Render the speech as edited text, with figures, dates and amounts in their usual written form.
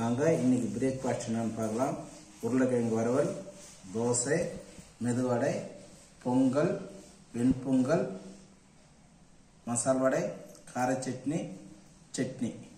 வாங்க இன்னைக்கு பிரேக்ஃபாஸ்ட் என்னன்னு பார்க்கலாம். உருளைக்கிழங்கு வறுவல், தோசை, மெதுவடை, பொங்கல், வெண்பொங்கல், மசால் வடை, கார சட்னி, சட்னி.